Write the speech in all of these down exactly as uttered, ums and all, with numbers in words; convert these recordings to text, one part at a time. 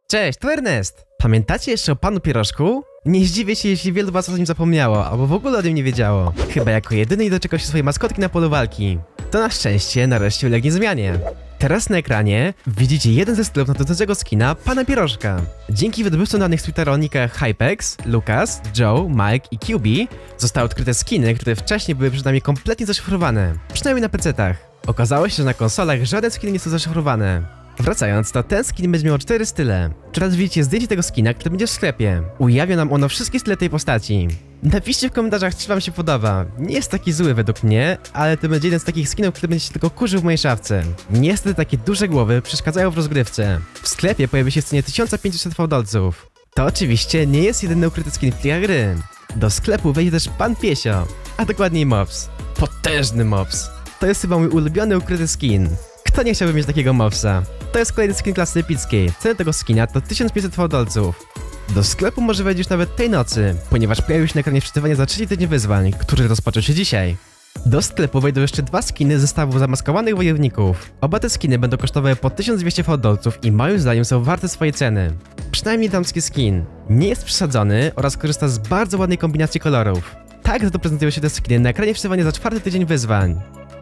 Cześć, to Ernest! Pamiętacie jeszcze o Panu Pierożku? Nie zdziwię się, jeśli wielu was o nim zapomniało, albo w ogóle o nim nie wiedziało. Chyba jako jedyny nie doczekał się swojej maskotki na polu walki. To na szczęście nareszcie ulegnie zmianie. Teraz na ekranie widzicie jeden ze stylów nadchodzącego skina Pana Pierożka. Dzięki wydobywcom danych z Twittera o nickach Hypex, Lucas, Joe, Mike i Q B zostały odkryte skiny, które wcześniej były przed nami kompletnie zaszyfrowane. Przynajmniej na pecetach. Okazało się, że na konsolach żaden skin nie są zaszyfrowane. Wracając, to ten skin będzie miał cztery style. Teraz widzicie zdjęcie tego skina, który będzie w sklepie. Ujawnia nam ono wszystkie style tej postaci. Napiszcie w komentarzach, czy wam się podoba. Nie jest taki zły według mnie, ale to będzie jeden z takich skinów, który będzie się tylko kurzył w mojej szafce. Niestety takie duże głowy przeszkadzają w rozgrywce. W sklepie pojawi się w cenie tysiąc pięćset fałdolców. To oczywiście nie jest jedyny ukryty skin w plikach gry. Do sklepu wejdzie też Pan Piesio, a dokładniej Mops. Potężny Mops. To jest chyba mój ulubiony ukryty skin. Kto nie chciałby mieć takiego mopsa? To jest kolejny skin klasy epickiej. Cena tego skina to tysiąc pięćset fałdolców. Do sklepu może wejść już nawet tej nocy, ponieważ pojawił się na ekranie wczytywania za trzeci tydzień wyzwań, który rozpoczął się dzisiaj. Do sklepu wejdą jeszcze dwa skiny z zestawu zamaskowanych wojowników. Oba te skiny będą kosztowały po tysiąc dwieście fałdolców i moim zdaniem są warte swojej ceny. Przynajmniej damski skin. Nie jest przesadzony oraz korzysta z bardzo ładnej kombinacji kolorów. Tak za to prezentują się te skiny na ekranie wczytywania za czwarty tydzień wyzwań.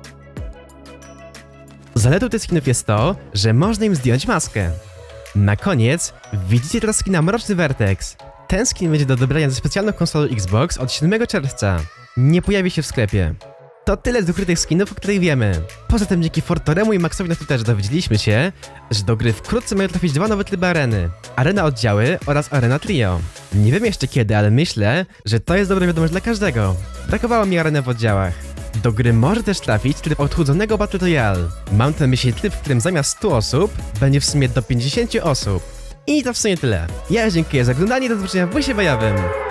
Zaletą tych skinów jest to, że można im zdjąć maskę. Na koniec widzicie teraz skina Mroczny Vertex. Ten skin będzie do odebrania ze specjalną konsolą Xbox od siódmego czerwca. Nie pojawi się w sklepie. To tyle z ukrytych skinów, o których wiemy. Poza tym dzięki Fortoremu i Maxowi na Twitterze dowiedzieliśmy się, że do gry wkrótce mają trafić dwa nowe tryby areny. Arena Oddziały oraz Arena Trio. Nie wiem jeszcze kiedy, ale myślę, że to jest dobra wiadomość dla każdego. Brakowało mi areny w oddziałach. Do gry może też trafić tryb odchudzonego Battle Royale. Mam na myśli tryb, w którym zamiast stu osób będzie w sumie do pięćdziesięciu osób. I to w sumie tyle. Ja dziękuję za oglądanie i do zobaczenia w błysie bojowym.